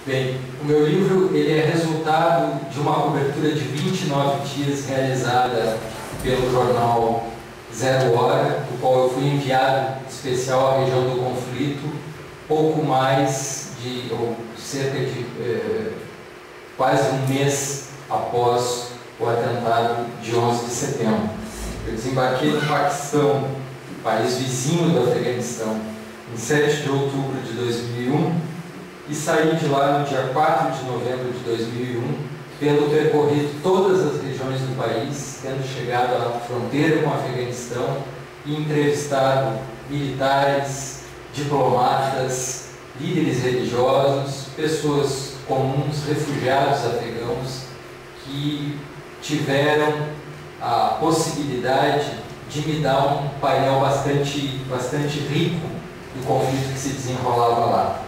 Bem, o meu livro ele é resultado de uma cobertura de 29 dias realizada pelo jornal Zero Hora, do qual eu fui enviado especial à região do conflito, pouco mais de, ou cerca de quase um mês após o atentado de 11 de setembro. Eu desembarquei no Paquistão, país vizinho do Afeganistão, em 7 de outubro de 2001, e saí de lá no dia 4 de novembro de 2001, tendo percorrido todas as regiões do país, tendo chegado à fronteira com o Afeganistão e entrevistado militares, diplomatas, líderes religiosos, pessoas comuns, refugiados afegãos, que tiveram a possibilidade de me dar um painel bastante rico do conflito que se desenrolava lá.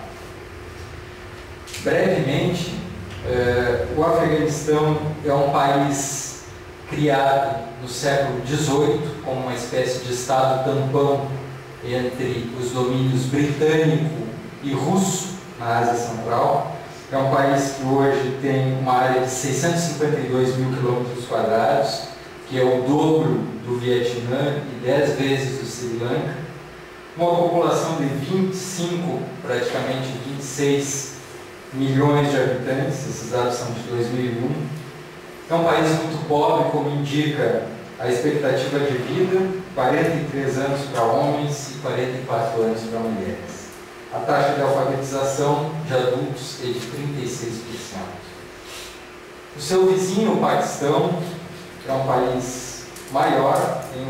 Brevemente, o Afeganistão é um país criado no século XVIII como uma espécie de estado tampão entre os domínios britânico e russo na Ásia Central. É um país que hoje tem uma área de 652 mil quilômetros quadrados, que é o dobro do Vietnã e 10 vezes do Sri Lanka. Uma população de 25, praticamente 26 milhões de habitantes, esses dados são de 2001. É um país muito pobre, como indica a expectativa de vida, 43 anos para homens e 44 anos para mulheres. A taxa de alfabetização de adultos é de 36%. O seu vizinho, o Paquistão, é um país maior, tem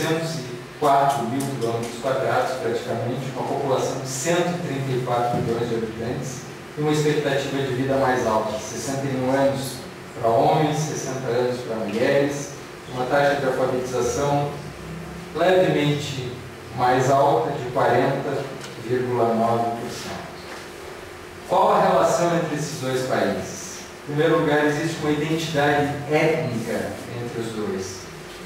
804 mil quilômetros quadrados, praticamente, uma população de 134 milhões de habitantes, e uma expectativa de vida mais alta, 61 anos para homens, 60 anos para mulheres, uma taxa de alfabetização levemente mais alta, de 40,9%. Qual a relação entre esses dois países? Em primeiro lugar, existe uma identidade étnica entre os dois.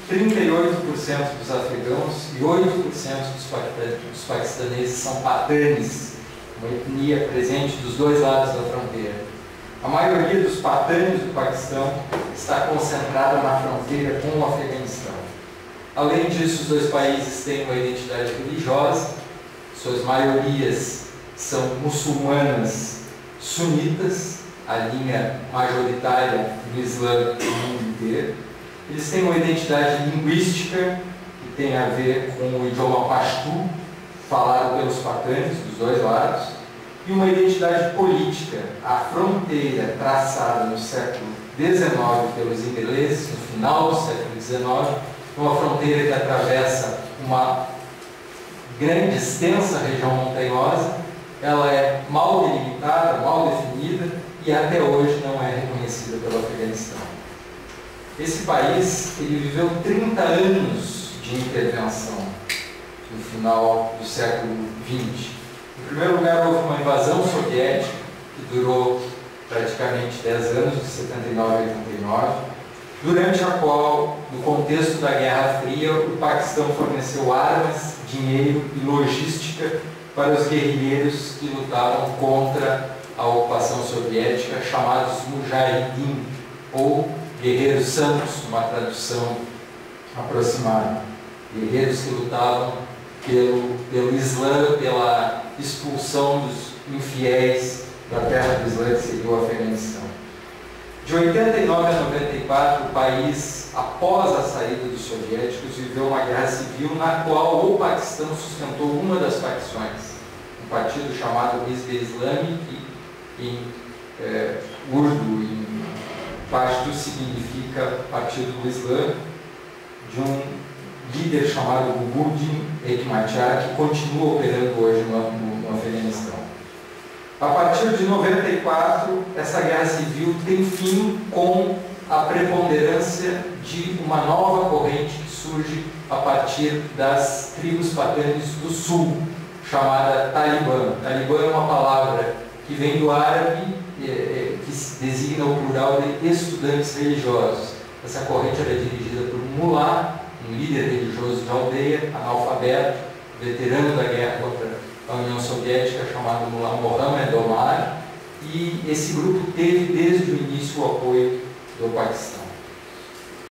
38% dos afegãos e 8% dos paquistaneses são patanes, uma etnia presente dos dois lados da fronteira. A maioria dos patanes do Paquistão está concentrada na fronteira com o Afeganistão. Além disso, os dois países têm uma identidade religiosa, suas maiorias são muçulmanas sunitas, a linha majoritária do Islã no mundo inteiro. Eles têm uma identidade linguística que tem a ver com o idioma pashto, falado pelos patanes dos dois lados, e uma identidade política, a fronteira traçada no século XIX pelos ingleses, no final do século XIX, uma fronteira que atravessa uma grande, extensa região montanhosa. Ela é mal delimitada, mal definida e até hoje não é reconhecida pelo Afeganistão. Esse país ele viveu 30 anos de intervenção no final do século XX. Em primeiro lugar, houve uma invasão soviética que durou praticamente 10 anos, de 79 a 89, durante a qual, no contexto da Guerra Fria, o Paquistão forneceu armas, dinheiro e logística para os guerrilheiros que lutavam contra a ocupação soviética, chamados Mujahideen, ou guerreiros santos, uma tradução aproximada. Guerreiros que lutavam pelo Islã, pela expulsão dos infiéis da terra do Islã, que seria o Afeganistão. De 89 a 94, o país, após a saída dos soviéticos, viveu uma guerra civil na qual o Paquistão sustentou uma das facções, um partido chamado Hizb-e-Islami, que em urdu, em pashto, significa Partido do Islã, de um líder chamado Gulbuddin Hekmatyar, que continua operando hoje no Afeganistão. A partir de 94, essa guerra civil tem fim com a preponderância de uma nova corrente que surge a partir das tribos patanes do sul, chamada Talibã. Talibã é uma palavra que vem do árabe, que designa o plural de estudantes religiosos. Essa corrente era dirigida por um mulá, um líder religioso de aldeia, analfabeto, veterano da guerra contra a União Soviética, chamado mulá Mohammed Omar, e esse grupo teve desde o início o apoio